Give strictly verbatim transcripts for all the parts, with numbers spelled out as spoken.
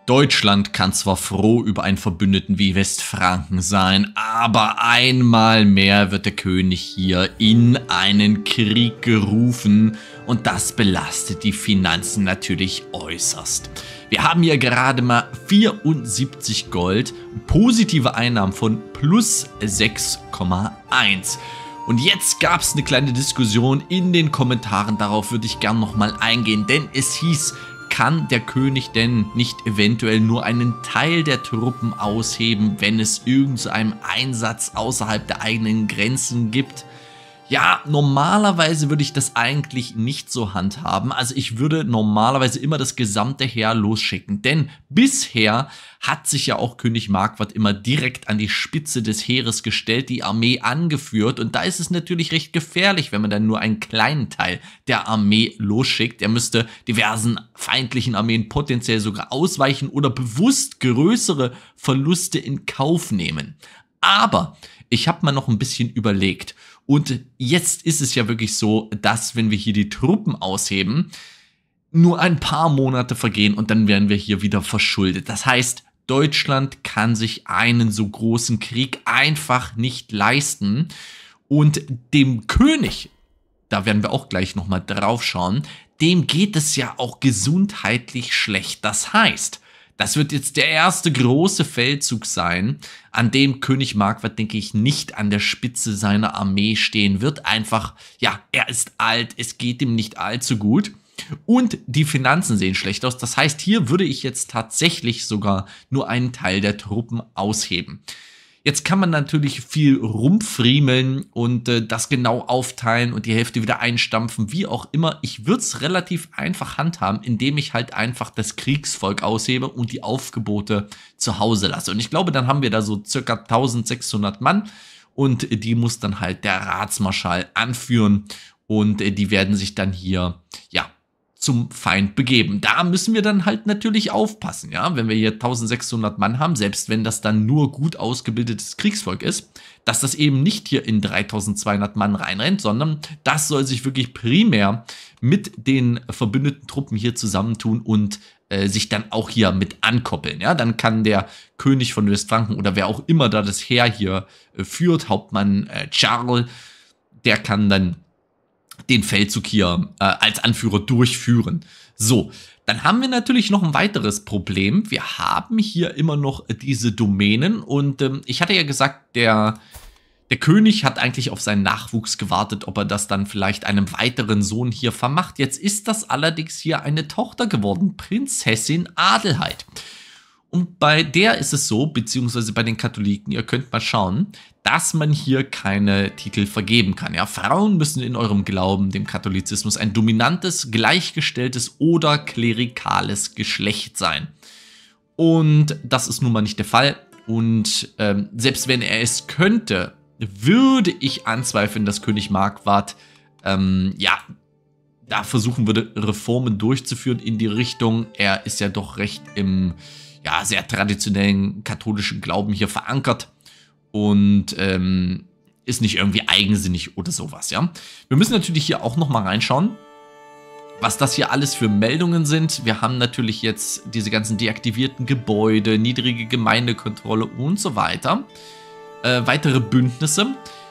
Deutschland kann zwar froh über einen Verbündeten wie Westfranken sein, aber einmal mehr wird der König hier in einen Krieg gerufen und das belastet die Finanzen natürlich äußerst. Wir haben hier gerade mal vierundsiebzig Gold, positive Einnahmen von plus sechs Komma eins. Und jetzt gab es eine kleine Diskussion in den Kommentaren, darauf würde ich gerne nochmal eingehen, denn es hieß, kann der König denn nicht eventuell nur einen Teil der Truppen ausheben, wenn es irgendeinen Einsatz außerhalb der eigenen Grenzen gibt? Ja, normalerweise würde ich das eigentlich nicht so handhaben. Also ich würde normalerweise immer das gesamte Heer losschicken. Denn bisher hat sich ja auch König Marquard immer direkt an die Spitze des Heeres gestellt, die Armee angeführt. Und da ist es natürlich recht gefährlich, wenn man dann nur einen kleinen Teil der Armee losschickt. Er müsste diversen feindlichen Armeen potenziell sogar ausweichen oder bewusst größere Verluste in Kauf nehmen. Aber ich habe mal noch ein bisschen überlegt. Und jetzt ist es ja wirklich so, dass wenn wir hier die Truppen ausheben, nur ein paar Monate vergehen und dann werden wir hier wieder verschuldet. Das heißt, Deutschland kann sich einen so großen Krieg einfach nicht leisten. Und dem König, da werden wir auch gleich nochmal drauf schauen, dem geht es ja auch gesundheitlich schlecht. Das heißt, das wird jetzt der erste große Feldzug sein, an dem König Marquard, denke ich, nicht an der Spitze seiner Armee stehen wird. Einfach, ja, er ist alt, es geht ihm nicht allzu gut. Und die Finanzen sehen schlecht aus. Das heißt, hier würde ich jetzt tatsächlich sogar nur einen Teil der Truppen ausheben. Jetzt kann man natürlich viel rumfriemeln und äh, das genau aufteilen und die Hälfte wieder einstampfen, wie auch immer. Ich würde es relativ einfach handhaben, indem ich halt einfach das Kriegsvolk aushebe und die Aufgebote zu Hause lasse. Und ich glaube, dann haben wir da so circa eintausendsechshundert Mann und die muss dann halt der Ratsmarschall anführen und äh, die werden sich dann hier, ja, zum Feind begeben. Da müssen wir dann halt natürlich aufpassen, ja, wenn wir hier eintausendsechshundert Mann haben, selbst wenn das dann nur gut ausgebildetes Kriegsvolk ist, dass das eben nicht hier in dreitausendzweihundert Mann reinrennt, sondern das soll sich wirklich primär mit den verbündeten Truppen hier zusammentun und äh, sich dann auch hier mit ankoppeln, ja, dann kann der König von Westfranken oder wer auch immer da das Heer hier äh, führt, Hauptmann äh, Charles, der kann dann den Feldzug hier äh, als Anführer durchführen. So, dann haben wir natürlich noch ein weiteres Problem. Wir haben hier immer noch diese Domänen und ähm, ich hatte ja gesagt, der, der König hat eigentlich auf seinen Nachwuchs gewartet, ob er das dann vielleicht einem weiteren Sohn hier vermacht. Jetzt ist das allerdings hier eine Tochter geworden, Prinzessin Adelheid. Und bei der ist es so, beziehungsweise bei den Katholiken, ihr könnt mal schauen, dass man hier keine Titel vergeben kann. Ja, Frauen müssen in eurem Glauben, dem Katholizismus, ein dominantes, gleichgestelltes oder klerikales Geschlecht sein. Und das ist nun mal nicht der Fall. Und ähm, selbst wenn er es könnte, würde ich anzweifeln, dass König Marquard, ähm, ja, da versuchen würde, Reformen durchzuführen in die Richtung. Er ist ja doch recht im ja, sehr traditionellen katholischen Glauben hier verankert und ähm, ist nicht irgendwie eigensinnig oder sowas, ja. Wir müssen natürlich hier auch nochmal reinschauen, was das hier alles für Meldungen sind. Wir haben natürlich jetzt diese ganzen deaktivierten Gebäude, niedrige Gemeindekontrolle und so weiter. Äh, weitere Bündnisse.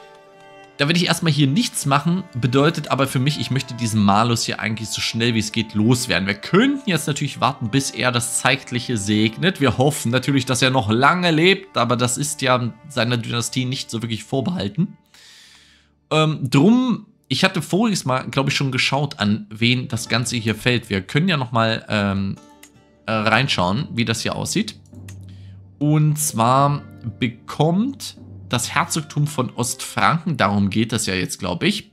Da werde ich erstmal hier nichts machen, bedeutet aber für mich, ich möchte diesen Malus hier eigentlich so schnell wie es geht loswerden. Wir könnten jetzt natürlich warten, bis er das Zeitliche segnet. Wir hoffen natürlich, dass er noch lange lebt, aber das ist ja seiner Dynastie nicht so wirklich vorbehalten. Ähm, drum, ich hatte voriges Mal, glaube ich, schon geschaut, an wen das Ganze hier fällt. Wir können ja nochmal ähm, äh, reinschauen, wie das hier aussieht. Und zwar bekommt das Herzogtum von Ostfranken, darum geht es ja jetzt, glaube ich,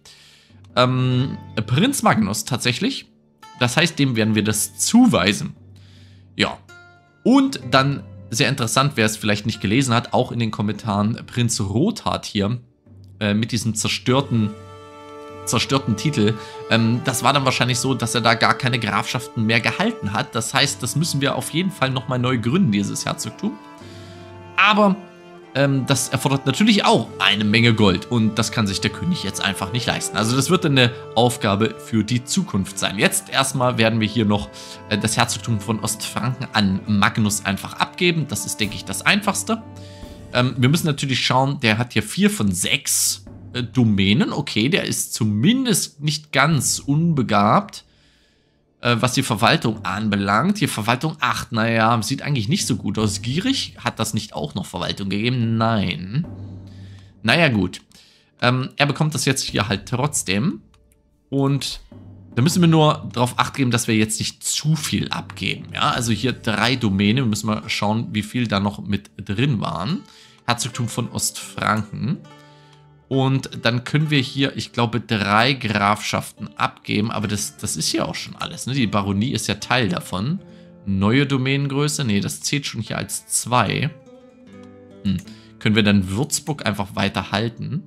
ähm, Prinz Magnus tatsächlich. Das heißt, dem werden wir das zuweisen. Ja, und dann, sehr interessant, wer es vielleicht nicht gelesen hat, auch in den Kommentaren, Prinz Rothard hier äh, mit diesem zerstörten, zerstörten Titel. Ähm, das war dann wahrscheinlich so, dass er da gar keine Grafschaften mehr gehalten hat. Das heißt, das müssen wir auf jeden Fall nochmal neu gründen, dieses Herzogtum. Aber ähm, das erfordert natürlich auch eine Menge Gold. Und das kann sich der König jetzt einfach nicht leisten. Also das wird eine Aufgabe für die Zukunft sein. Jetzt erstmal werden wir hier noch äh, das Herzogtum von Ostfranken an Magnus einfach abgeben. Das ist, denke ich, das Einfachste. Ähm, wir müssen natürlich schauen, der hat hier vier von sechs äh, Domänen. Okay, der ist zumindest nicht ganz unbegabt, äh, was die Verwaltung anbelangt. Hier Verwaltung acht, naja, sieht eigentlich nicht so gut aus. Gierig, hat das nicht auch noch Verwaltung gegeben? Nein. Naja, gut. Ähm, er bekommt das jetzt hier halt trotzdem. Und da müssen wir nur darauf acht geben, dass wir jetzt nicht zu viel abgeben. Ja, also hier drei Domänen. Wir müssen mal schauen, wie viel da noch mit drin waren. Herzogtum von Ostfranken. Und dann können wir hier, ich glaube, drei Grafschaften abgeben. Aber das, das ist ja auch schon alles. Ne? Die Baronie ist ja Teil davon. Neue Domänengröße. Nee, das zählt schon hier als zwei. Hm. Können wir dann Würzburg einfach weiter halten?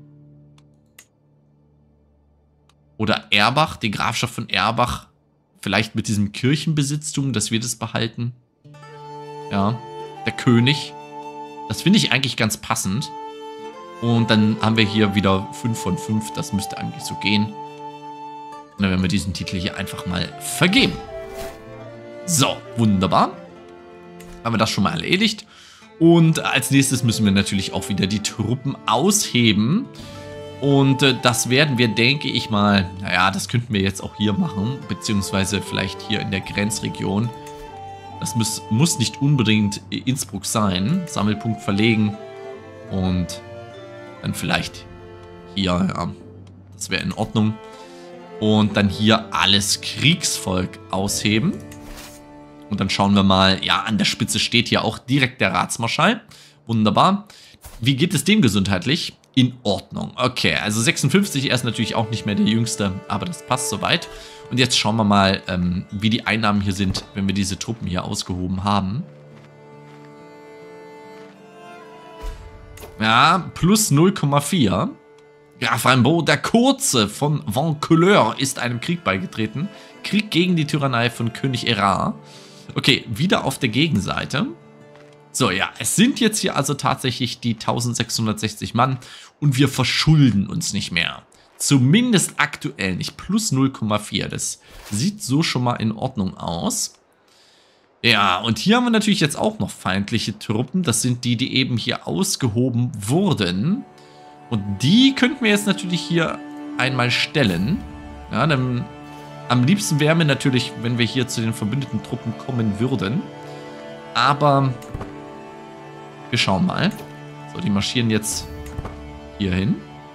Oder Erbach, die Grafschaft von Erbach. Vielleicht mit diesem Kirchenbesitztum, dass wir das behalten. Ja, der König. Das finde ich eigentlich ganz passend. Und dann haben wir hier wieder fünf von fünf. Das müsste eigentlich so gehen. Und dann werden wir diesen Titel hier einfach mal vergeben. So, wunderbar. Haben wir das schon mal erledigt. Und als nächstes müssen wir natürlich auch wieder die Truppen ausheben. Und äh, das werden wir, denke ich mal, naja, das könnten wir jetzt auch hier machen. Beziehungsweise vielleicht hier in der Grenzregion. Das muss, muss nicht unbedingt Innsbruck sein. Sammelpunkt verlegen. Und dann vielleicht hier, ja, das wäre in Ordnung. Und dann hier alles Kriegsvolk ausheben. Und dann schauen wir mal, ja, an der Spitze steht hier auch direkt der Ratsmarschall. Wunderbar. Wie geht es dem gesundheitlich? In Ordnung. Okay, also sechsundfünfzig, er ist natürlich auch nicht mehr der Jüngste, aber das passt soweit. Und jetzt schauen wir mal, ähm, wie die Einnahmen hier sind, wenn wir diese Truppen hier ausgehoben haben. Ja, plus null Komma vier. Graf Rimbaud, der Kurze von Vaucouleurs, ist einem Krieg beigetreten. Krieg gegen die Tyrannei von König Erard. Okay, wieder auf der Gegenseite. So, ja, es sind jetzt hier also tatsächlich die eintausendsechshundertsechzig Mann und wir verschulden uns nicht mehr. Zumindest aktuell nicht. Plus null Komma vier. Das sieht so schon mal in Ordnung aus. Ja, und hier haben wir natürlich jetzt auch noch feindliche Truppen. Das sind die, die eben hier ausgehoben wurden. Und die könnten wir jetzt natürlich hier einmal stellen. Ja, dann am liebsten wäre mir natürlich, wenn wir hier zu den verbündeten Truppen kommen würden. Aber wir schauen mal. So, die marschieren jetzt hier hin.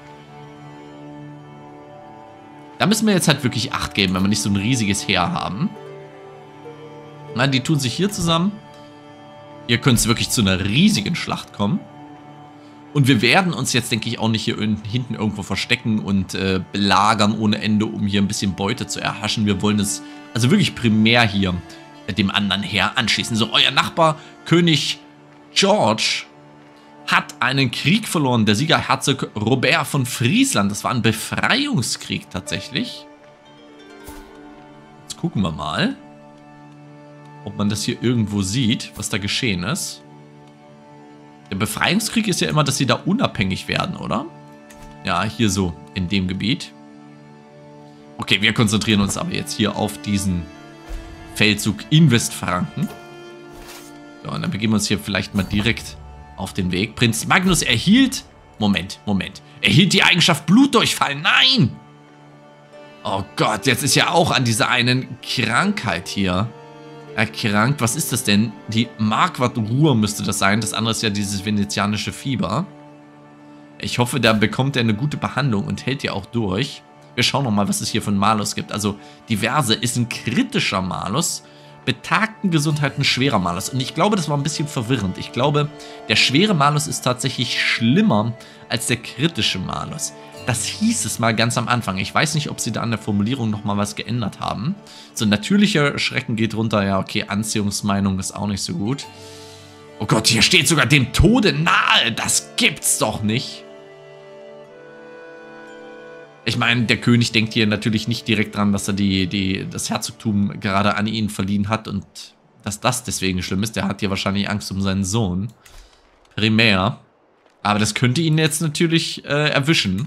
Da müssen wir jetzt halt wirklich Acht geben, wenn wir nicht so ein riesiges Heer haben. Nein, die tun sich hier zusammen. Hier könnte es wirklich zu einer riesigen Schlacht kommen. Und wir werden uns jetzt, denke ich, auch nicht hier hinten irgendwo verstecken und äh, belagern ohne Ende, um hier ein bisschen Beute zu erhaschen. Wir wollen es also wirklich primär hier äh, dem anderen Heer anschließen. So, euer Nachbar, König George, hat einen Krieg verloren. Der Sieger Herzog Robert von Friesland. Das war ein Befreiungskrieg tatsächlich. Jetzt gucken wir mal, ob man das hier irgendwo sieht, was da geschehen ist. Der Befreiungskrieg ist ja immer, dass sie da unabhängig werden, oder? Ja, hier so, in dem Gebiet. Okay, wir konzentrieren uns aber jetzt hier auf diesen Feldzug in Westfranken. So, und dann begeben wir uns hier vielleicht mal direkt auf den Weg. Prinz Magnus erhielt... Moment, Moment. Erhielt die Eigenschaft Blutdurchfall. Nein! Oh Gott, jetzt ist ja auch an dieser einen Krankheit hier erkrankt. Was ist das denn? Die Marquardt-Ruhr müsste das sein. Das andere ist ja dieses venezianische Fieber. Ich hoffe, da bekommt er eine gute Behandlung und hält ja auch durch. Wir schauen nochmal, was es hier von Malus gibt. Also diverse ist ein kritischer Malus. Betagten Gesundheit ein schwerer Malus. Und ich glaube, das war ein bisschen verwirrend. Ich glaube, der schwere Malus ist tatsächlich schlimmer als der kritische Malus. Das hieß es mal ganz am Anfang. Ich weiß nicht, ob sie da an der Formulierung nochmal was geändert haben. So, natürlicher Schrecken geht runter. Ja, okay, Anziehungsmeinung ist auch nicht so gut. Oh Gott, hier steht sogar dem Tode nahe. Das gibt's doch nicht. Ich meine, der König denkt hier natürlich nicht direkt dran, dass er die, die, das Herzogtum gerade an ihn verliehen hat und dass das deswegen schlimm ist. Der hat hier wahrscheinlich Angst um seinen Sohn. Primär. Aber das könnte ihn jetzt natürlich äh, erwischen.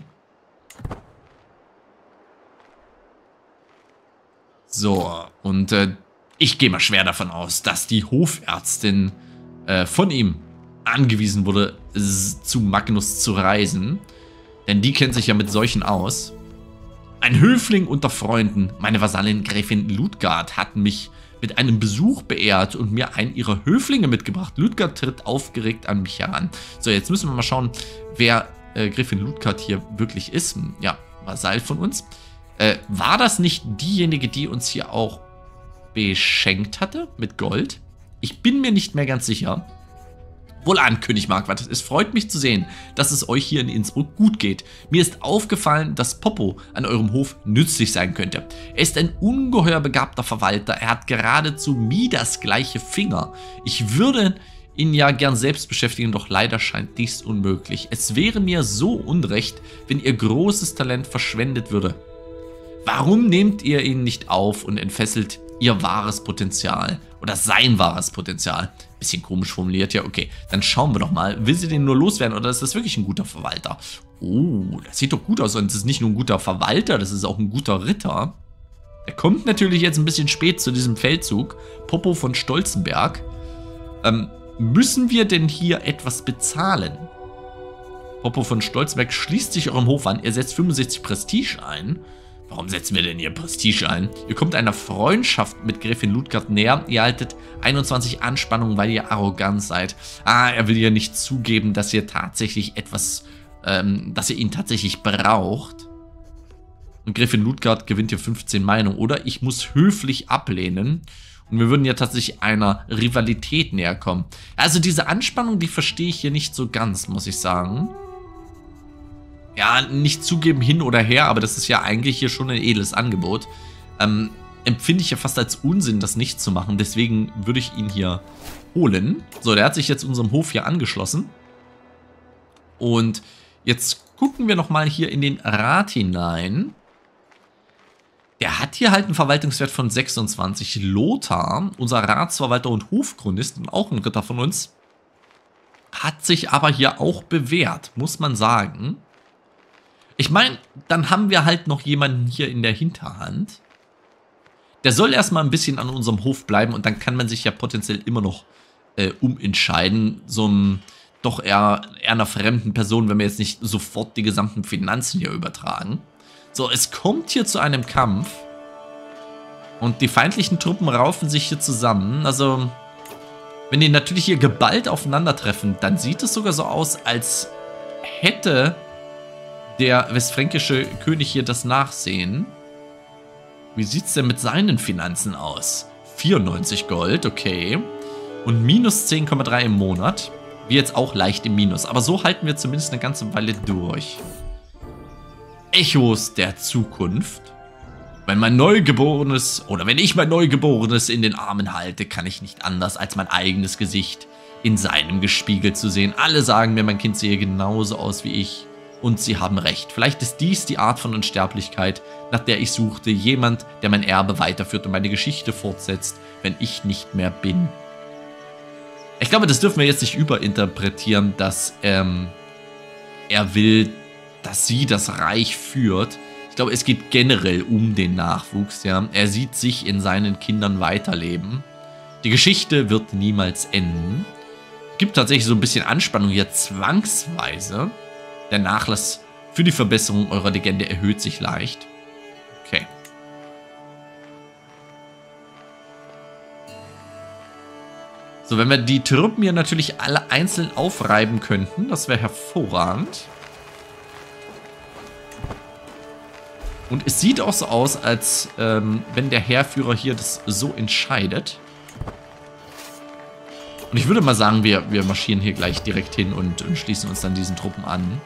So, und äh, ich gehe mal schwer davon aus, dass die Hofärztin äh, von ihm angewiesen wurde, zu Magnus zu reisen. Denn die kennt sich ja mit solchen aus. Ein Höfling unter Freunden, meine Vasallin Gräfin Ludgard, hat mich mit einem Besuch beehrt und mir einen ihrer Höflinge mitgebracht. Ludgard tritt aufgeregt an mich heran. So, jetzt müssen wir mal schauen, wer äh, Gräfin Ludgard hier wirklich ist. Ja, Vasall von uns. Äh, war das nicht diejenige, die uns hier auch beschenkt hatte mit Gold? Ich bin mir nicht mehr ganz sicher. Wohlan, König Marquardt, es freut mich zu sehen, dass es euch hier in Innsbruck gut geht. Mir ist aufgefallen, dass Poppo an eurem Hof nützlich sein könnte. Er ist ein ungeheuer begabter Verwalter, er hat geradezu Midas gleiche Finger. Ich würde ihn ja gern selbst beschäftigen, doch leider scheint dies unmöglich. Es wäre mir so unrecht, wenn ihr großes Talent verschwendet würde. Warum nehmt ihr ihn nicht auf und entfesselt ihr wahres Potenzial? Oder sein wahres Potenzial? Bisschen komisch formuliert, ja, okay. Dann schauen wir doch mal. Will sie den nur loswerden oder ist das wirklich ein guter Verwalter? Oh, das sieht doch gut aus. Und es ist nicht nur ein guter Verwalter, das ist auch ein guter Ritter. Er kommt natürlich jetzt ein bisschen spät zu diesem Feldzug. Poppo von Stolzenberg. Ähm, müssen wir denn hier etwas bezahlen? Poppo von Stolzenberg schließt sich eurem Hof an. Er setzt fünfundsechzig Prestige ein. Warum setzen wir denn hier Prestige ein? Ihr kommt einer Freundschaft mit Gräfin Ludgard näher. Ihr haltet einundzwanzig Anspannungen, weil ihr arrogant seid. Ah, er will ja nicht zugeben, dass ihr tatsächlich etwas, ähm, dass ihr ihn tatsächlich braucht. Und Gräfin Ludgard gewinnt hier fünfzehn Meinungen. Oder ich muss höflich ablehnen. Und wir würden ja tatsächlich einer Rivalität näher kommen. Also diese Anspannung, die verstehe ich hier nicht so ganz, muss ich sagen. Ja, nicht zugeben hin oder her, aber das ist ja eigentlich hier schon ein edles Angebot. Ähm, empfinde ich ja fast als Unsinn, das nicht zu machen. Deswegen würde ich ihn hier holen. So, der hat sich jetzt unserem Hof hier angeschlossen. Und jetzt gucken wir nochmal hier in den Rat hinein. Der hat hier halt einen Verwaltungswert von sechsundzwanzig. Lothar, unser Ratsverwalter und Hofchronist und auch ein Ritter von uns, hat sich aber hier auch bewährt, muss man sagen. Ich meine, dann haben wir halt noch jemanden hier in der Hinterhand. Der soll erstmal ein bisschen an unserem Hof bleiben und dann kann man sich ja potenziell immer noch äh, umentscheiden. So einem doch eher, eher einer fremden Person, wenn wir jetzt nicht sofort die gesamten Finanzen hier übertragen. So, es kommt hier zu einem Kampf. Und die feindlichen Truppen raufen sich hier zusammen. Also, wenn die natürlich hier geballt aufeinandertreffen, dann sieht es sogar so aus, als hätte der westfränkische König hier das Nachsehen. Wie sieht es denn mit seinen Finanzen aus? vierundneunzig Gold, okay. Und minus zehn Komma drei im Monat. Wir jetzt auch leicht im Minus. Aber so halten wir zumindest eine ganze Weile durch. Echos der Zukunft. Wenn mein Neugeborenes, oder wenn ich mein Neugeborenes in den Armen halte, kann ich nicht anders, als mein eigenes Gesicht in seinem gespiegelt zu sehen. Alle sagen mir, mein Kind sehe genauso aus wie ich. Und sie haben recht. Vielleicht ist dies die Art von Unsterblichkeit, nach der ich suchte. Jemand, der mein Erbe weiterführt und meine Geschichte fortsetzt, wenn ich nicht mehr bin. Ich glaube, das dürfen wir jetzt nicht überinterpretieren, dass ähm, er will, dass sie das Reich führt. Ich glaube, es geht generell um den Nachwuchs. Ja. Er sieht sich in seinen Kindern weiterleben. Die Geschichte wird niemals enden. Es gibt tatsächlich so ein bisschen Anspannung hier zwangsweise. Der Nachlass für die Verbesserung eurer Legende erhöht sich leicht. Okay. So, wenn wir die Truppen hier natürlich alle einzeln aufreiben könnten, das wäre hervorragend. Und es sieht auch so aus, als ähm, wenn der Heerführer hier das so entscheidet. Und ich würde mal sagen, wir, wir marschieren hier gleich direkt hin und, und schließen uns dann diesen Truppen an.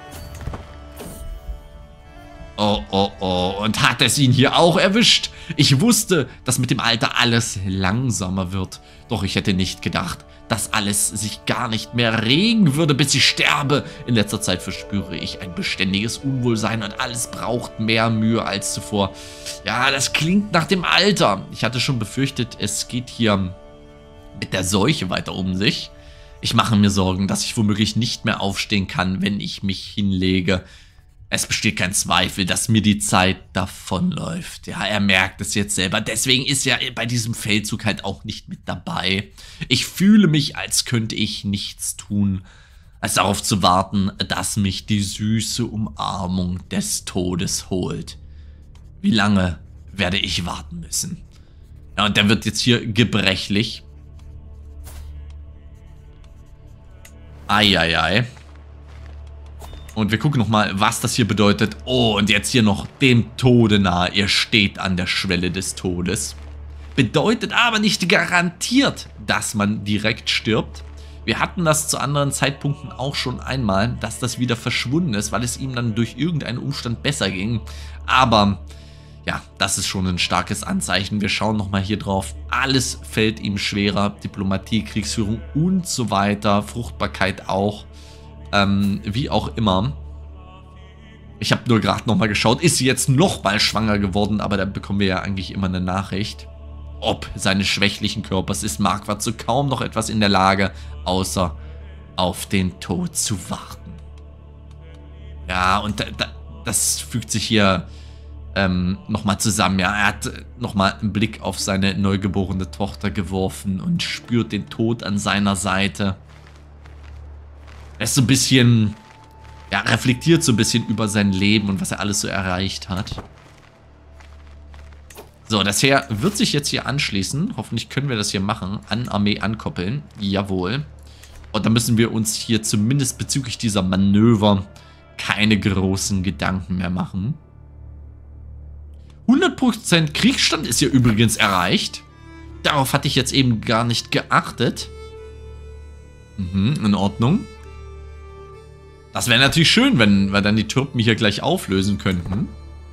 Oh, oh, oh. Und hat es ihn hier auch erwischt? Ich wusste, dass mit dem Alter alles langsamer wird. Doch ich hätte nicht gedacht, dass alles sich gar nicht mehr regen würde, bis ich sterbe. In letzter Zeit verspüre ich ein beständiges Unwohlsein und alles braucht mehr Mühe als zuvor. Ja, das klingt nach dem Alter. Ich hatte schon befürchtet, es geht hier mit der Seuche weiter um sich. Ich mache mir Sorgen, dass ich womöglich nicht mehr aufstehen kann, wenn ich mich hinlege. Es besteht kein Zweifel, dass mir die Zeit davonläuft. Ja, er merkt es jetzt selber. Deswegen ist er bei diesem Feldzug halt auch nicht mit dabei. Ich fühle mich, als könnte ich nichts tun, als darauf zu warten, dass mich die süße Umarmung des Todes holt. Wie lange werde ich warten müssen? Ja, und der wird jetzt hier gebrechlich. Eieiei. Und wir gucken nochmal, was das hier bedeutet. Oh, und jetzt hier noch dem Tode nahe. Ihr steht an der Schwelle des Todes. Bedeutet aber nicht garantiert, dass man direkt stirbt. Wir hatten das zu anderen Zeitpunkten auch schon einmal, dass das wieder verschwunden ist, weil es ihm dann durch irgendeinen Umstand besser ging. Aber ja, das ist schon ein starkes Anzeichen. Wir schauen nochmal hier drauf. Alles fällt ihm schwerer. Diplomatie, Kriegsführung und so weiter. Fruchtbarkeit auch. Ähm, wie auch immer. Ich habe nur gerade nochmal geschaut. Ist sie jetzt nochmal schwanger geworden? Aber da bekommen wir ja eigentlich immer eine Nachricht. Ob seines schwächlichen Körpers ist Marquardt zu kaum noch etwas in der Lage, außer auf den Tod zu warten. Ja, und da, da, das fügt sich hier ähm, nochmal zusammen. Ja, er hat nochmal einen Blick auf seine neugeborene Tochter geworfen und spürt den Tod an seiner Seite. Er ist so ein bisschen, ja, reflektiert so ein bisschen über sein Leben und was er alles so erreicht hat. So, das Heer wird sich jetzt hier anschließen. Hoffentlich können wir das hier machen. An Armee ankoppeln. Jawohl. Und dann müssen wir uns hier zumindest bezüglich dieser Manöver keine großen Gedanken mehr machen. hundert Prozent Kriegsstand ist hier übrigens erreicht. Darauf hatte ich jetzt eben gar nicht geachtet. Mhm, in Ordnung. Das wäre natürlich schön, wenn wir dann die Türken hier gleich auflösen könnten.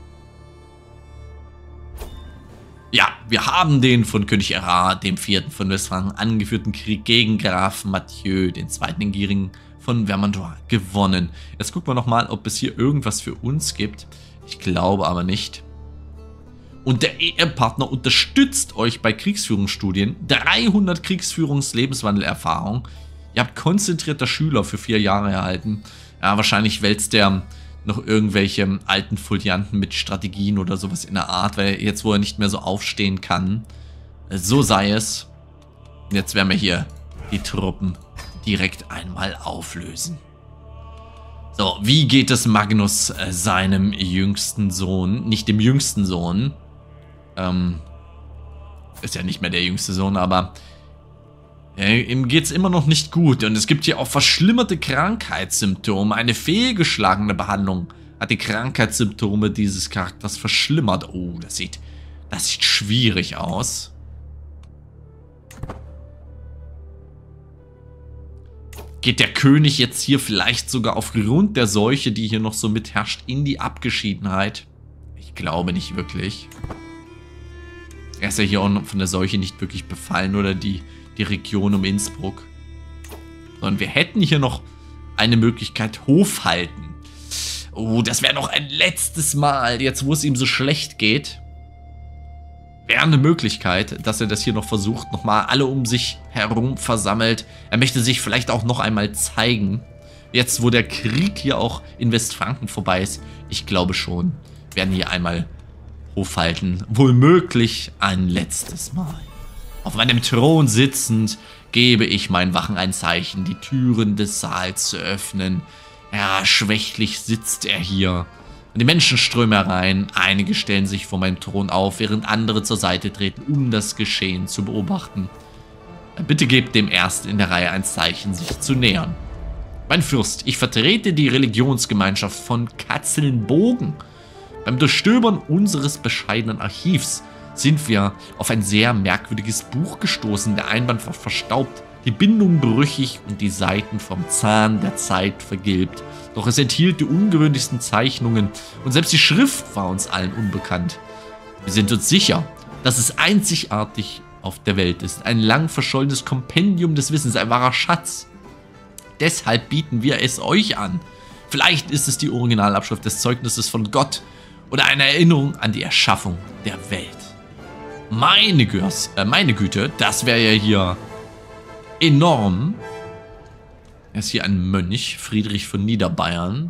Ja, wir haben den von König Erard, dem vierten von Westfranken, angeführten Krieg gegen Graf Mathieu, den zweiten in Gieringen von Vermandois, gewonnen. Jetzt gucken wir nochmal, ob es hier irgendwas für uns gibt. Ich glaube aber nicht. Und der Ehepartner unterstützt euch bei Kriegsführungsstudien. dreihundert Kriegsführungs-Lebenswandelerfahrung. Ihr habt konzentrierter Schüler für vier Jahre erhalten. Ja, wahrscheinlich wälzt der noch irgendwelche alten Folianten mit Strategien oder sowas in der Art, weil jetzt, wo er nicht mehr so aufstehen kann, so sei es. Und jetzt werden wir hier die Truppen direkt einmal auflösen. So, wie geht es Magnus, äh, seinem jüngsten Sohn, nicht dem jüngsten Sohn, ähm, ist ja nicht mehr der jüngste Sohn, aber äh, ihm geht es immer noch nicht gut und es gibt hier auch verschlimmerte Krankheitssymptome. Eine fehlgeschlagene Behandlung hat die Krankheitssymptome dieses Charakters verschlimmert. Oh, das sieht, das sieht schwierig aus. Geht der König jetzt hier vielleicht sogar aufgrund der Seuche, die hier noch so mitherrscht, in die Abgeschiedenheit? Ich glaube nicht wirklich. Er ist ja hier auch noch von der Seuche nicht wirklich befallen oder die, die Region um Innsbruck. Sondern wir hätten hier noch eine Möglichkeit, Hof halten. Oh, das wäre noch ein letztes Mal, jetzt wo es ihm so schlecht geht. Wäre eine Möglichkeit, dass er das hier noch versucht, nochmal alle um sich herum versammelt. Er möchte sich vielleicht auch noch einmal zeigen. Jetzt, wo der Krieg hier auch in Westfranken vorbei ist, ich glaube schon, werden hier einmal Hof halten. Wohlmöglich ein letztes Mal. Auf meinem Thron sitzend gebe ich meinen Wachen ein Zeichen, die Türen des Saals zu öffnen. Ja, schwächlich sitzt er hier. Und die Menschen strömen herein. Einige stellen sich vor meinem Thron auf, während andere zur Seite treten, um das Geschehen zu beobachten. Bitte gebt dem Ersten in der Reihe ein Zeichen, sich zu nähern. Mein Fürst, ich vertrete die Religionsgemeinschaft von Katzelnbogen. Beim Durchstöbern unseres bescheidenen Archivs sind wir auf ein sehr merkwürdiges Buch gestoßen. Der Einband war verstaubt, die Bindung brüchig und die Seiten vom Zahn der Zeit vergilbt. Doch es enthielt die ungewöhnlichsten Zeichnungen und selbst die Schrift war uns allen unbekannt. Wir sind uns sicher, dass es einzigartig auf der Welt ist. Ein lang verschollenes Kompendium des Wissens, ein wahrer Schatz. Deshalb bieten wir es euch an. Vielleicht ist es die Originalabschrift des Zeugnisses von Gott oder eine Erinnerung an die Erschaffung der Welt. Meine, Gürs, äh, meine Güte, das wäre ja hier enorm. Er ist hier ein Mönch, Friedrich von Niederbayern.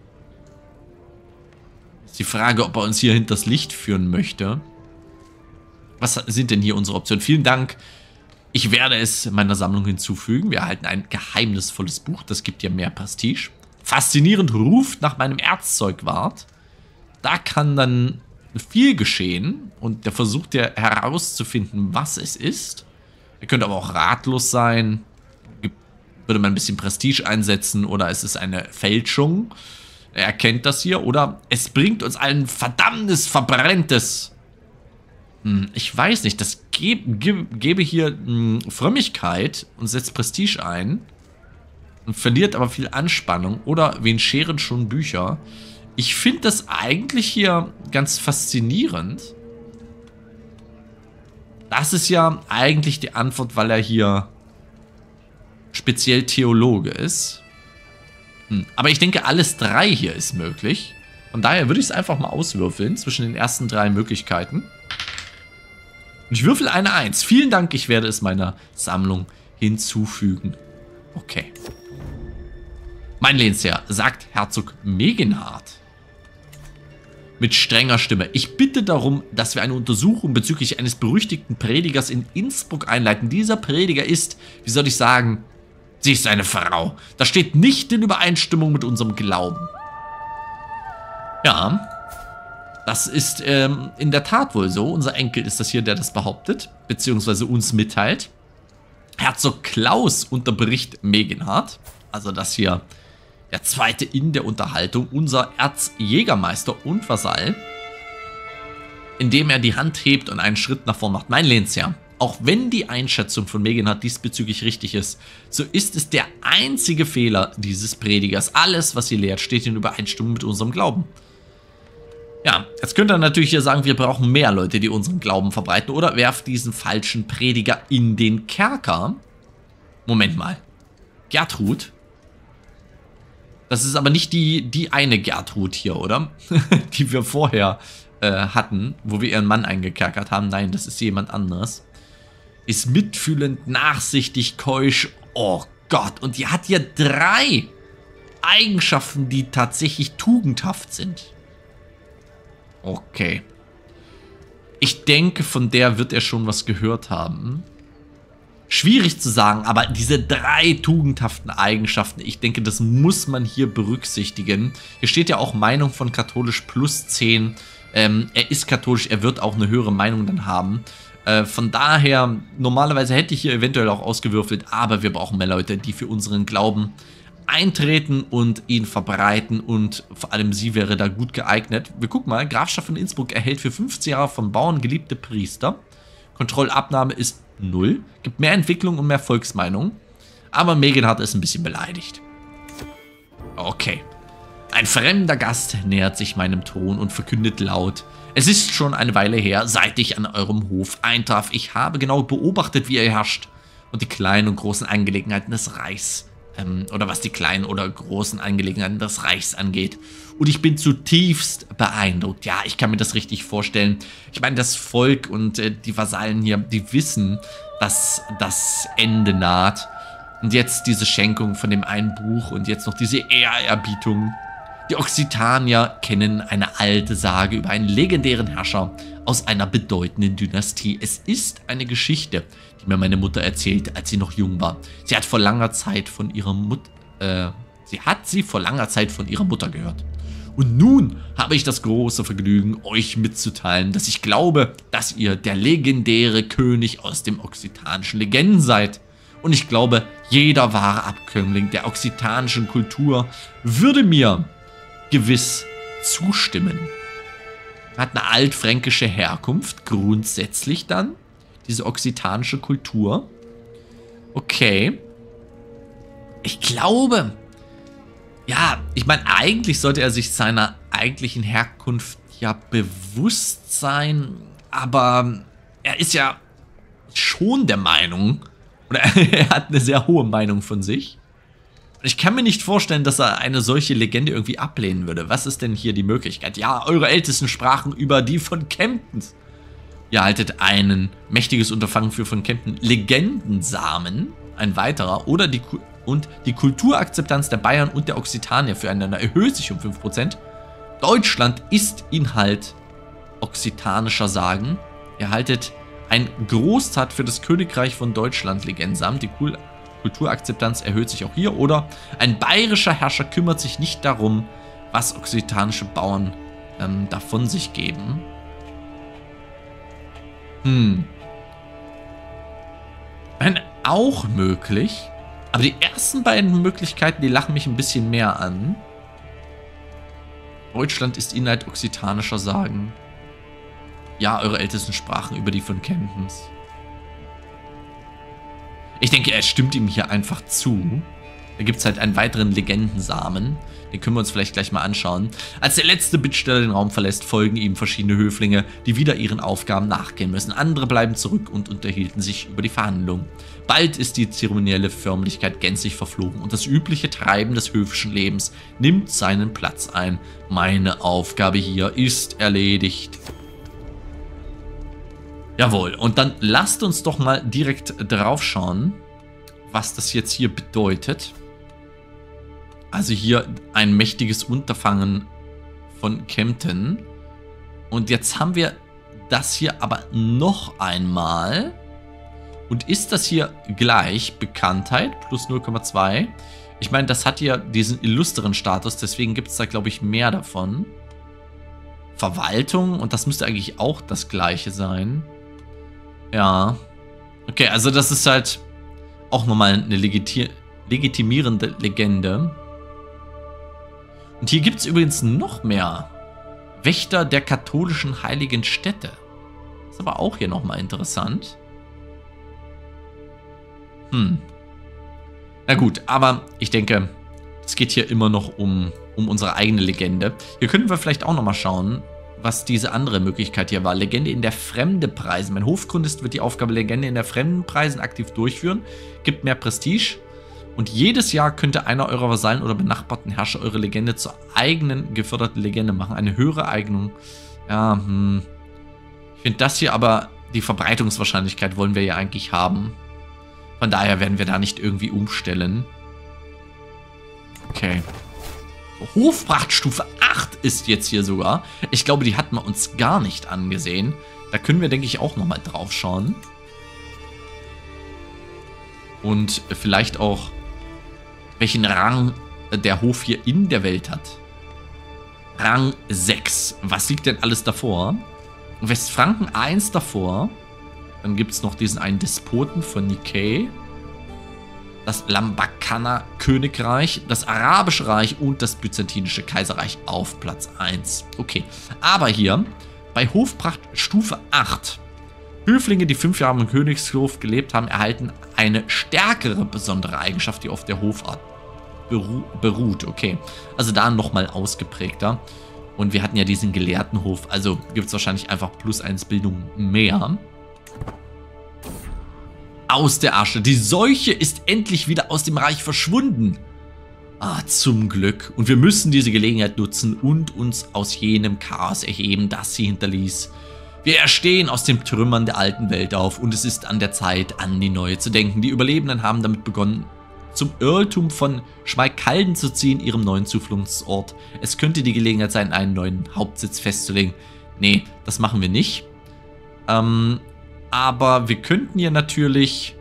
Ist die Frage, ob er uns hier hinters Licht führen möchte. Was sind denn hier unsere Optionen? Vielen Dank. Ich werde es meiner Sammlung hinzufügen. Wir erhalten ein geheimnisvolles Buch. Das gibt ja mehr Prestige. Faszinierend ruft nach meinem Erzzeugwart. Da kann dann viel geschehen. Und der versucht ja herauszufinden, was es ist. Er könnte aber auch ratlos sein. Würde man ein bisschen Prestige einsetzen. Oder es ist eine Fälschung. Er erkennt das hier. Oder es bringt uns ein verdammtes, verbrenntes... Ich weiß nicht, das gebe, gebe, gebe hier mh, Frömmigkeit und setzt Prestige ein und verliert aber viel Anspannung. Oder wen scheren schon Bücher? Ich finde das eigentlich hier ganz faszinierend. Das ist ja eigentlich die Antwort, weil er hier speziell Theologe ist. Hm. Aber ich denke, alles drei hier ist möglich. Von daher würde ich es einfach mal auswürfeln zwischen den ersten drei Möglichkeiten. Und ich würfel eine eins. Vielen Dank, ich werde es meiner Sammlung hinzufügen. Okay. Mein Lehnsherr, sagt Herzog Megenhard mit strenger Stimme. Ich bitte darum, dass wir eine Untersuchung bezüglich eines berüchtigten Predigers in Innsbruck einleiten. Dieser Prediger ist, wie soll ich sagen, sie ist eine Frau. Das steht nicht in Übereinstimmung mit unserem Glauben. Ja, das ist ähm, in der Tat wohl so. Unser Enkel ist das hier, der das behauptet, beziehungsweise uns mitteilt. Herzog Klaus unterbricht Megenhard. Also das hier der zweite in der Unterhaltung. Unser Erzjägermeister und Vasall. Indem er die Hand hebt und einen Schritt nach vorn macht. Mein Lehnsherr, auch wenn die Einschätzung von Megenhard diesbezüglich richtig ist, so ist es der einzige Fehler dieses Predigers. Alles, was sie lehrt, steht in Übereinstimmung mit unserem Glauben. Ja, jetzt könnt ihr natürlich hier sagen, wir brauchen mehr Leute, die unseren Glauben verbreiten. Oder werft diesen falschen Prediger in den Kerker. Moment mal. Gertrud? Das ist aber nicht die, die eine Gertrud hier, oder? Die wir vorher äh, hatten, wo wir ihren Mann eingekerkert haben. Nein, das ist jemand anderes. Ist mitfühlend, nachsichtig, keusch. Oh Gott, und die hat hier drei Eigenschaften, die tatsächlich tugendhaft sind. Okay. Ich denke, von der wird er schon was gehört haben. Schwierig zu sagen, aber diese drei tugendhaften Eigenschaften, ich denke, das muss man hier berücksichtigen. Hier steht ja auch Meinung von katholisch plus zehn. Ähm, er ist katholisch, er wird auch eine höhere Meinung dann haben. Äh, von daher, normalerweise hätte ich hier eventuell auch ausgewürfelt, aber wir brauchen mehr Leute, die für unseren Glauben eintreten und ihn verbreiten, und vor allem sie wäre da gut geeignet. Wir gucken mal, Grafschaft von Innsbruck erhält für fünfzehn Jahre von Bauern geliebte Priester. Kontrollabnahme ist null, gibt mehr Entwicklung und mehr Volksmeinung, aber Megenhard ist ein bisschen beleidigt. Okay. Ein fremder Gast nähert sich meinem Thron und verkündet laut: Es ist schon eine Weile her, seit ich an eurem Hof eintraf. Ich habe genau beobachtet, wie ihr herrscht und die kleinen und großen Angelegenheiten des Reichs oder was die kleinen oder großen Angelegenheiten des Reichs angeht. Und ich bin zutiefst beeindruckt. Ja, ich kann mir das richtig vorstellen. Ich meine, das Volk und äh, die Vasallen hier, die wissen, dass das Ende naht. Und jetzt diese Schenkung von dem einen Buch und jetzt noch diese Ehrerbietung. Die Occitanier kennen eine alte Sage über einen legendären Herrscher aus einer bedeutenden Dynastie. Es ist eine Geschichte, die mir meine Mutter erzählte, als sie noch jung war. Sie hat vor langer Zeit von ihrer Mutter, äh, sie hat sie vor langer Zeit von ihrer Mutter gehört. Und nun habe ich das große Vergnügen, euch mitzuteilen, dass ich glaube, dass ihr der legendäre König aus dem okzitanischen Legenden seid. Und ich glaube, jeder wahre Abkömmling der okzitanischen Kultur würde mir gewiss zustimmen. Hat eine altfränkische Herkunft, grundsätzlich dann. Diese okzitanische Kultur. Okay. Ich glaube, ja, ich meine, eigentlich sollte er sich seiner eigentlichen Herkunft ja bewusst sein, aber er ist ja schon der Meinung, oder er hat eine sehr hohe Meinung von sich. Ich kann mir nicht vorstellen, dass er eine solche Legende irgendwie ablehnen würde. Was ist denn hier die Möglichkeit? Ja, eure Ältesten sprachen über die von Kempten. Ihr haltet ein mächtiges Unterfangen für von Kempten. Legendensamen, ein weiterer. Oder die Und die Kulturakzeptanz der Bayern und der Occitanier füreinander erhöht sich um fünf Prozent. Deutschland ist Inhalt okzitanischer Sagen. Ihr haltet ein Großtat für das Königreich von Deutschland Legendsam. Die Kul Kulturakzeptanz erhöht sich auch hier. Oder ein bayerischer Herrscher kümmert sich nicht darum, was okzitanische Bauern ähm, davon sich geben. Hm. Wenn auch möglich. Aber die ersten beiden Möglichkeiten, die lachen mich ein bisschen mehr an. Deutschland ist Inhalt okzitanischer Sagen. Ja, eure ältesten Sprachen über die von Kenntnis. Ich denke, er stimmt ihm hier einfach zu. Da gibt es halt einen weiteren Legendensamen. Den können wir uns vielleicht gleich mal anschauen. Als der letzte Bittsteller den Raum verlässt, folgen ihm verschiedene Höflinge, die wieder ihren Aufgaben nachgehen müssen. Andere bleiben zurück und unterhielten sich über die Verhandlungen. Bald ist die zeremonielle Förmlichkeit gänzlich verflogen und das übliche Treiben des höfischen Lebens nimmt seinen Platz ein. Meine Aufgabe hier ist erledigt. Jawohl, und dann lasst uns doch mal direkt drauf schauen, was das jetzt hier bedeutet. Also hier ein mächtiges Unterfangen von Kempten. Und jetzt haben wir das hier aber noch einmal. Und ist das hier gleich Bekanntheit plus null Komma zwei? Ich meine, das hat ja diesen illustren Status, deswegen gibt es da, glaube ich, mehr davon. Verwaltung, und das müsste eigentlich auch das gleiche sein. Ja. Okay, also das ist halt auch nochmal eine legiti legitimierende Legende. Und hier gibt es übrigens noch mehr. Wächter der katholischen heiligen Städte. Ist aber auch hier nochmal interessant. Hm. Na gut, aber ich denke, es geht hier immer noch um, um unsere eigene Legende. Hier können wir vielleicht auch nochmal schauen, was diese andere Möglichkeit hier war. Legende in der Fremde preisen. Mein Hofchronist wird die Aufgabe Legende in der Fremden preisen aktiv durchführen. Gibt mehr Prestige. Und jedes Jahr könnte einer eurer Vasallen oder benachbarten Herrscher eure Legende zur eigenen geförderten Legende machen. Eine höhere Eignung. Ja, hm. Ich finde das hier aber, die Verbreitungswahrscheinlichkeit wollen wir ja eigentlich haben. Von daher werden wir da nicht irgendwie umstellen. Okay. Hofprachtstufe acht ist jetzt hier sogar. Ich glaube, die hatten wir uns gar nicht angesehen. Da können wir, denke ich, auch nochmal drauf schauen. Und vielleicht auch, welchen Rang der Hof hier in der Welt hat. Rang sechs. Was liegt denn alles davor? Westfranken eins davor. Dann gibt es noch diesen einen Despoten von Nikkei. Das Lambakana-Königreich, das Arabische Reich und das Byzantinische Kaiserreich auf Platz eins. Okay, aber hier bei Hofpracht Stufe acht. Höflinge, die fünf Jahre im Königshof gelebt haben, erhalten eine stärkere besondere Eigenschaft, die auf der Hofart beru beruht. Okay, also da nochmal ausgeprägter. Und wir hatten ja diesen Gelehrtenhof, also gibt es wahrscheinlich einfach plus eins Bildung mehr. Aus der Asche. Die Seuche ist endlich wieder aus dem Reich verschwunden. Ah, zum Glück. Und wir müssen diese Gelegenheit nutzen und uns aus jenem Chaos erheben, das sie hinterließ. Wir erstehen aus den Trümmern der alten Welt auf und es ist an der Zeit, an die neue zu denken. Die Überlebenden haben damit begonnen, zum Earltum von Schmalkalden zu ziehen, ihrem neuen Zufluchtsort. Es könnte die Gelegenheit sein, einen neuen Hauptsitz festzulegen. Nee, das machen wir nicht. Ähm... Aber wir könnten ja natürlich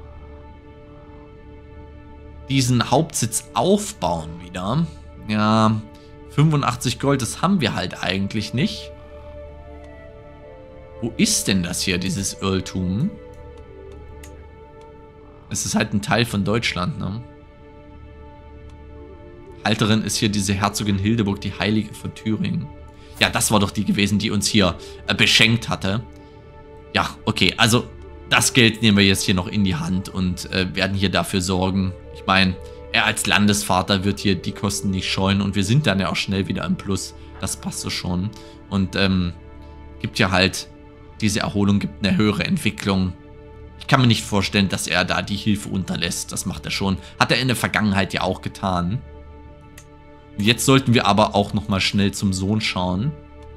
diesen Hauptsitz aufbauen wieder. Ja, fünfundachtzig Gold, das haben wir halt eigentlich nicht. Wo ist denn das hier, dieses Earltum? Es ist halt ein Teil von Deutschland, ne? Halterin ist hier diese Herzogin Hildeburg, die Heilige von Thüringen. Ja, das war doch die gewesen, die uns hier äh, beschenkt hatte. Ja, okay, also das Geld nehmen wir jetzt hier noch in die Hand und äh, werden hier dafür sorgen. Ich meine, er als Landesvater wird hier die Kosten nicht scheuen und wir sind dann ja auch schnell wieder im Plus. Das passt so schon. Und ähm, gibt ja halt, diese Erholung gibt eine höhere Entwicklung. Ich kann mir nicht vorstellen, dass er da die Hilfe unterlässt. Das macht er schon. Hat er in der Vergangenheit ja auch getan. Jetzt sollten wir aber auch nochmal schnell zum Sohn schauen.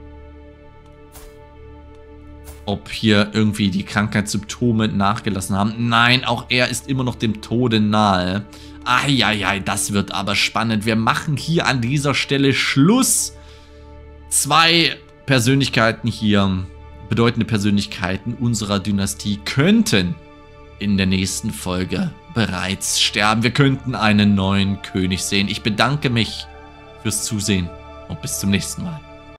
Ob hier irgendwie die Krankheitssymptome nachgelassen haben. Nein, auch er ist immer noch dem Tode nahe. Eieiei, das wird aber spannend. Wir machen hier an dieser Stelle Schluss. Zwei Persönlichkeiten hier, bedeutende Persönlichkeiten unserer Dynastie, könnten in der nächsten Folge bereits sterben. Wir könnten einen neuen König sehen. Ich bedanke mich fürs Zusehen und bis zum nächsten Mal.